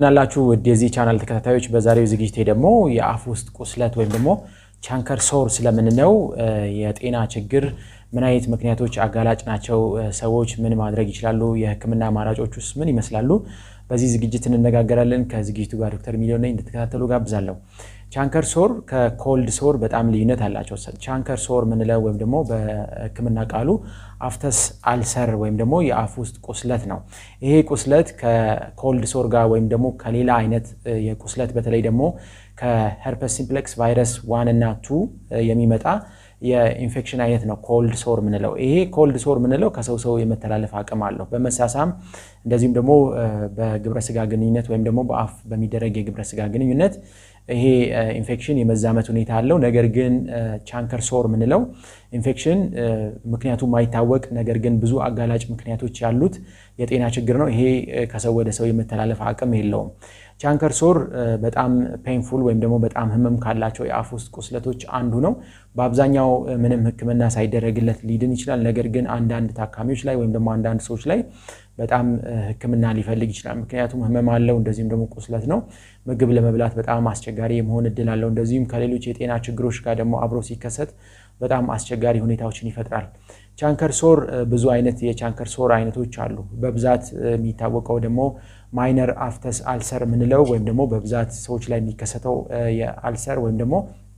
ናላችሁ ወደዚህ ቻናል ተከታታዮች በዛሬው ዝግጅቴ ደግሞ የአፍ ውስጥ ቁስለት ወይም ደግሞ ቻንከር ሶር ስለምንነው የጤና ችግር ምን አይነት ምክንያቶች አጋላጭ ናቸው ሰዎች ምን ማድረግ ይችላሉ የህክምና አማራጮችስ ምን ይመስላሉ በዚህ ዝግጅት እንነጋገራለን ከዝግጅቱ ጋር ዶክተር ሚሊዮን ነኝ እንድትከታተሉ ጋብዛለሁ ቻንከር ሶር ከኮልድ ሶር በጣም ልዩነት አላቸው ቻንከር ሶር ምንለው ወይም ደግሞ በህክምና ቃሉ አፍተስ አልሰር ወይም ደግሞ የአፍ ውስጥ ቁስለት ነው ይሄ ቁስለት ከኮልድ ሶር ጋር ወይም ደግሞ ከሌላ አይነት የቁስለት በተለይ ደግሞ ከሄርፐስ ሲምፕሌክስ ቫይረስ 1 እና 2 የሚመጣ የኢንፌክሽን አይነት ነው ኮልድ ሶር ምንለው ይሄ ኮልድ ሶር ምንለው ከሰው ሰው የመተላለፍ አቅም አለው በመሳሳም እንደዚህም ደግሞ በግብረ ስጋ ግንኙነት ወይም ደግሞ በአፍ በሚደረግ የግብረ ስጋ ግንኙነት ይሄ ኢንፌክሽን የመዛመት ሁኔታ አለው ነገር ግን ቻንከር ሶር ምንለው ኢንፌክሽን ምክንያቱ ማይታወቅ ነገር ግን ብዙ አጋላጭ ምክንያቶች ያሉት የጤና ችግር ነው ይሄ ከሰው ወደ ሰው የመተላለፍ አቅም የለውም ቻንከር ሶር በጣም ፔንፉል ወይም ደግሞ በጣም ህመም ካላቸው የአፍ ውስጥ ቁስለቶች አንዱ ነው በአብዛኛው ምንም ህክምና ሳይደረግለት ሊድን ይችላል ነገር ግን አንዳንድ ታካሚዎች ላይ ወይም ደግሞ አንዳንድ ሰዎች ላይ በጣም ህክምና ሊፈልግ ይችላል ምክንያቱም ህመም አለው እንደዚህም ደግሞ ቁስለት ነው ምግብ ለመብላት በጣም አስቸጋሪ የመሆን እድል አለው እንደዚህም ከሌሎች የጤና ችግሮች ጋር ደግሞ አብሮ ሲከሰት በጣም አስቸጋሪ ሁኔታዎችን ይፈጥራል ቻንከር ሶር ብዙ አይነት የቻንከር ሶር አይነቶች አሉ በብዛት የሚታወቀው ደግሞ ማይነር አፍተስ አልሰር ምንለው ወይም ደግሞ በብዛት ሰዎች ላይ የሚከሰተው የአልሰር ወይም ደግሞ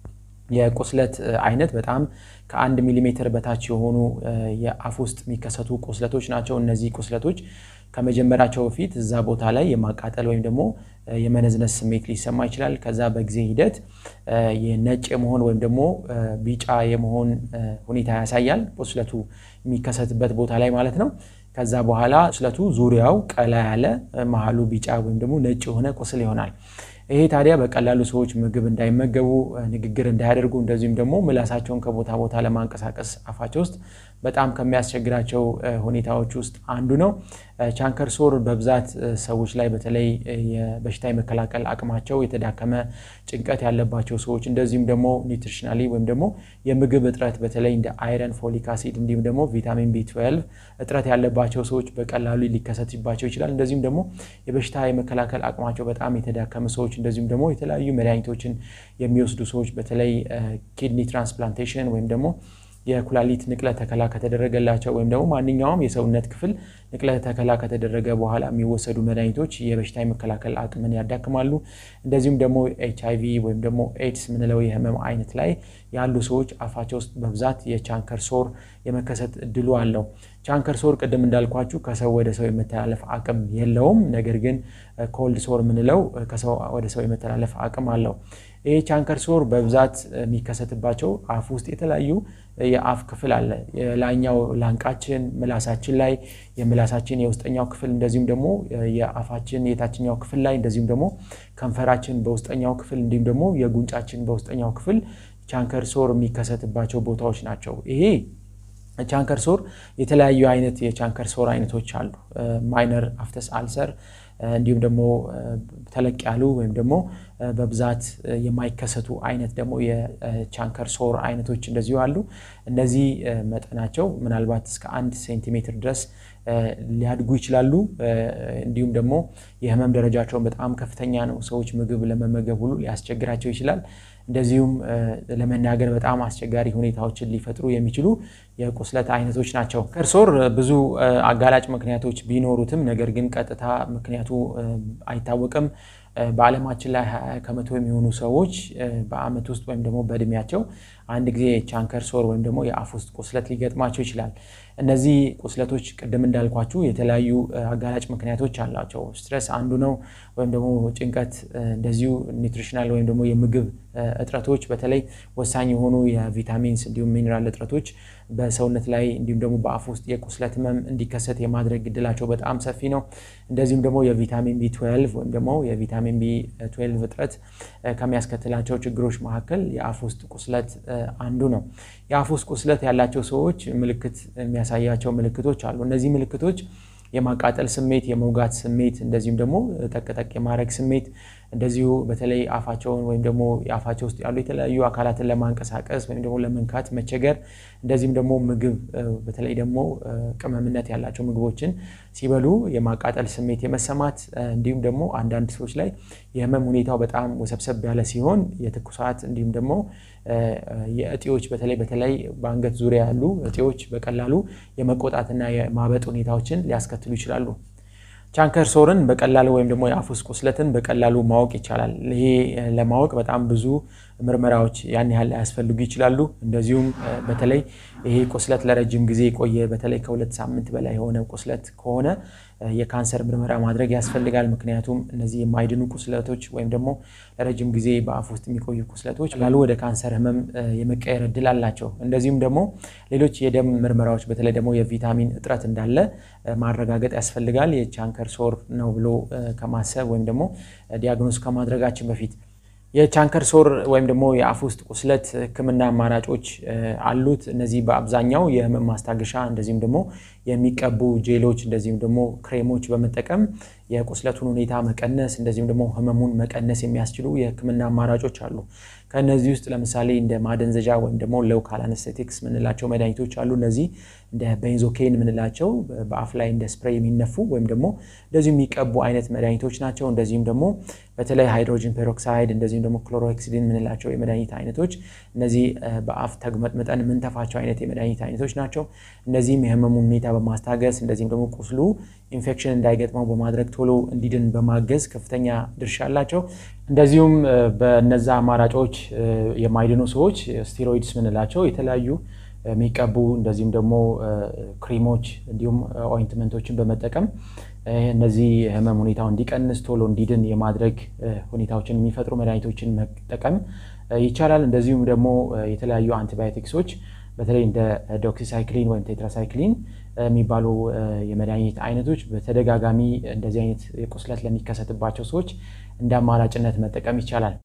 የቁስለት አይነት በጣም ከ1 ሚሊሜትር በታች የሆኑ የአፍ ውስጥ የሚከሰቱ ቁስለቶች ናቸው እነዚህ ቁስለቶች ከመጀመራቸው በፊት እዛ ቦታ ላይ የማቃጠል ወይም ደግሞ የመነዝነስ ስሜት ሊሰማ ይችላል ከዛ በጊዜ ሂደት የነጭ የመሆን ወይም ደግሞ ቢጫ የመሆን ሁኔታ ያሳያል ቁስለቱ የሚከሰትበት ቦታ ላይ ማለት ነው ከዛ በኋላ ቁስለቱ ዙሪያው ቀላ ያለ መሃሉ ቢጫ ወይም ደግሞ ነጭ የሆነ ቁስል ይሆናል ይሄ ታዲያ በቀላሉ ሰዎች ምግብ እንዳይመገቡ ንግግር እንዳያደርጉ እንደዚህም ደግሞ ምላሳቸውን ከቦታ ቦታ ለማንቀሳቀስ አፋቸው ውስጥ በጣም ከሚያስቸግራቸው ሁኔታዎች ውስጥ አንዱ ነው ቻንከር ሶር በብዛት ሰዎች ላይ በተለይ የበሽታ የመከላከል አቅማቸው የተዳከመ ጭንቀት ያለባቸው ሰዎች እንደዚህም ደግሞ ኒውትሪሽናሊ ወይም ደግሞ የምግብ እጥረት በተለይ እንደ አይረን ፎሊክ አሲድ እንዲሁም ደግሞ ቪታሚን B12 እጥረት ያለባቸው ሰዎች በቀላሉ ሊከሰትባቸው ይችላል እንደዚህም ደግሞ የበሽታ የመከላከል አቅማቸው በጣም የተዳከመ ሰዎች እንደዚህም ደግሞ የተለያዩ መድኃኒቶችን የሚወስዱ ሰዎች በተለይ ኪድኒ ትራንስፕላንቴሽን ወይም ደግሞ የኩላሊት ንቅለ ተከላ ከተደረገላቸው ወይም ደግሞ ማንኛውም የሰውነት ክፍል ንቅለ ተከላ ከተደረገ በኋላ የሚወሰዱ መድኃኒቶች የበሽታ የመከላከል አቅምን ያዳክማሉ እንደዚሁም ደግሞ HIV ወይም ደግሞ ኤድስ ምንለው የህመም አይነት ላይ ያሉ ሰዎች አፋቸው ውስጥ በብዛት የቻንከር ሶር የመከሰት እድሉ አለው ቻንከር ሶር ቀደም እንዳልኳችሁ ከሰው ወደ ሰው የመተላለፍ አቅም የለውም ነገር ግን ኮልድ ሶር ምንለው ከሰው ወደ ሰው የመተላለፍ አቅም አለው ይሄ ቻንከር ሶር በብዛት የሚከሰትባቸው አፍ ውስጥ የተለያዩ የአፍ ክፍል አለ የላኛው ላንቃችን ምላሳችን ላይ የምላሳችን የውስጠኛው ክፍል እንደዚሁም ደግሞ የአፋችን የታችኛው ክፍል ላይ እንደዚሁም ደግሞ ከንፈራችን በውስጠኛው ክፍል እንዲሁም ደግሞ የጉንጫችን በውስጠኛው ክፍል ቻንከር ሶር የሚከሰትባቸው ቦታዎች ናቸው ይሄ ቻንከር ሶር የተለያዩ አይነት የቻንከር ሶር አይነቶች አሉ ማይነር አፍተስ አልሰር እንዲሁም ደግሞ ተለቅ ያሉ ወይም ደግሞ በብዛት የማይከሰቱ አይነት ደግሞ የቻንከር ሶር አይነቶች እንደዚሁ አሉ እነዚህ መጠናቸው ምናልባት እስከ 1 ሴንቲሜትር ድረስ ሊያድጉ ይችላሉ እንዲሁም ደግሞ የህመም ደረጃቸው በጣም ከፍተኛ ነው ሰዎች ምግብ ለመመገብ ሁሉ ሊያስቸግራቸው ይችላል እንደዚሁም ለመናገር በጣም አስቸጋሪ ሁኔታዎችን ሊፈጥሩ የሚችሉ የቁስለት አይነቶች ናቸው ከርሶር ብዙ አጋላጭ ምክንያቶች ቢኖሩትም ነገር ግን ቀጥታ ምክንያቱ አይታወቅም በአለማችን ላይ 20% የሚሆኑ ሰዎች በአመት ውስጥ ወይም ደግሞ በእድሜያቸው አንድ ጊዜ ቻንከር ሶር ወይም ደግሞ የአፍ ውስጥ ቁስለት ሊገጥማቸው ይችላል እነዚህ ቁስለቶች ቀደም እንዳልኳችሁ የተለያዩ አጋላጭ ምክንያቶች አላቸው ስትሬስ አንዱ ነው ወይም ደግሞ ጭንቀት እንደዚሁ ኒውትሪሽናል ወይም ደግሞ የምግብ እጥረቶች በተለይ ወሳኝ የሆኑ የቪታሚንስ እንዲሁም ሚነራል እጥረቶች በሰውነት ላይ እንዲሁም ደግሞ በአፍ ውስጥ የቁስለት ህመም እንዲከሰት የማድረግ እድላቸው በጣም ሰፊ ነው እንደዚሁም ደግሞ የቪታሚን B12 ወይም ደግሞ የቪታሚን B12 እጥረት ከሚያስከትላቸው ችግሮች መካከል የአፍ ውስጥ ቁስለት አንዱ ነው የአፍ ውስጥ ቁስለት ያላቸው ሰዎች ምልክት የሚያሳያቸው ምልክቶች አሉ እነዚህ ምልክቶች የማቃጠል ስሜት የመውጋት ስሜት እንደዚህም ደግሞ ተቀጠቅ የማረግ ስሜት እንደዚሁ በተለይ አፋቸውን ወይም ደግሞ የአፋቸው ውስጥ ያሉ የተለያዩ አካላትን ለማንቀሳቀስ ወይም ደግሞ ለመንካት መቸገር እንደዚህም ደግሞ ምግብ በተለይ ደግሞ ቅመምነት ያላቸው ምግቦችን ሲበሉ የማቃጠል ስሜት የመሰማት እንዲሁም ደግሞ አንዳንድ ሰዎች ላይ የህመም ሁኔታው በጣም ወሰብሰብ ያለ ሲሆን የትኩሳት እንዲሁም ደግሞ የእጢዎች በተለይ በአንገት ዙሪያ ያሉ እጢዎች በቀላሉ የመቆጣትና የማበጥ ሁኔታዎችን ሊያስከትሉ ይችላሉ። ቻንከር ሶርን በቀላሉ ወይም ደግሞ የአፍ ውስጥ ቁስለትን በቀላሉ ማወቅ ይቻላል። ይሄ ለማወቅ በጣም ብዙ ምርመራዎች ያን ያህል ያስፈልጉ ይችላሉ። እንደዚሁም በተለይ ይሄ ቁስለት ለረጅም ጊዜ ቆየ በተለይ ከ2 ሳምንት በላይ የሆነ ቁስለት ከሆነ የካንሰር ምርመራ ማድረግ ያስፈልጋል። ምክንያቱም እነዚህ የማይድኑ ቁስለቶች ወይም ደግሞ ለረጅም ጊዜ በአፍ ውስጥ የሚቆዩ ቁስለቶች ላሉ ወደ ካንሰር ህመም የመቀየር እድል አላቸው። እንደዚሁም ደግሞ ሌሎች የደም ምርመራዎች በተለይ ደግሞ የቪታሚን እጥረት እንዳለ ማረጋገጥ ያስፈልጋል። የቻንከር ሶር ነው ብሎ ከማሰብ ወይም ደግሞ ዲያግኖስ ከማድረጋችን በፊት የቻንከር ሶር ወይም ደግሞ የአፍ ውስጥ ቁስለት ህክምና አማራጮች አሉት። እነዚህ በአብዛኛው የህመም ማስታገሻ እንደዚህም ደግሞ የሚቀቡ ጄሎች እንደዚህም ደግሞ ክሬሞች በመጠቀም የቁስለቱን ሁኔታ መቀነስ እንደዚህም ደግሞ ህመሙን መቀነስ የሚያስችሉ የህክምና አማራጮች አሉ። ከነዚህ ውስጥ ለምሳሌ እንደ ማደንዘዣ ወይም ደግሞ ሎካል አነስቴቲክስ ምንላቸው መድኃኒቶች አሉ። እነዚህ እንደ ቤንዞኬን ምንላቸው በአፍ ላይ እንደ ስፕሬይ የሚነፉ ወይም ደግሞ እንደዚህ የሚቀቡ አይነት መድኃኒቶች ናቸው። እንደዚህም ደግሞ በተለይ ሃይድሮጅን ፔሮክሳይድ እንደዚህም ደግሞ ክሎሮሄክሲዲን ምንላቸው የመድኃኒት አይነቶች እነዚህ በአፍ ተግመጥምጠን ምንተፋቸው አይነት የመድኃኒት አይነቶች ናቸው። እነዚህም የህመሙን ሁኔታ በማስታገስ እንደዚህም ደግሞ ቁስሉ ኢንፌክሽን እንዳይገጥመው በማድረግ ቶሎ እንዲድን በማገዝ ከፍተኛ ድርሻ አላቸው። እንደዚሁም በእነዛ አማራጮች የማይድኑ ሰዎች ስቴሮይድስ ምንላቸው የተለያዩ የሚቀቡ እንደዚህም ደግሞ ክሬሞች እንዲሁም ኦይንትመንቶችን በመጠቀም እነዚህ ህመም ሁኔታው እንዲቀንስ ቶሎ እንዲድን የማድረግ ሁኔታዎችን የሚፈጥሩ መድኃኒቶችን መጠቀም ይቻላል። እንደዚሁም ደግሞ የተለያዩ አንቲባዮቲክሶች በተለይ እንደ ዶክሲሳይክሊን ወይም ቴትራሳይክሊን የሚባሉ የመድኃኒት አይነቶች በተደጋጋሚ እንደዚህ አይነት የቁስለት ለሚከሰትባቸው ሰዎች እንደ አማራጭነት መጠቀም ይቻላል።